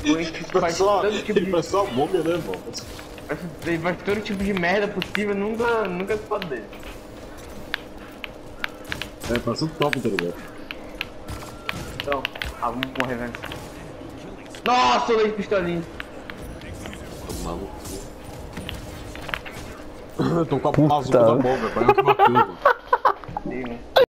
faz só múmia, né, irmão? Ele faz todo tipo de merda possível, nunca se pode dele. É, passa um top, tá ligado? Então, vamos morrer, velho. Nossa, eu dei pistolinha. Eu tô com a bazuca na mão, velho. Vai eu que matei, velho. Sim,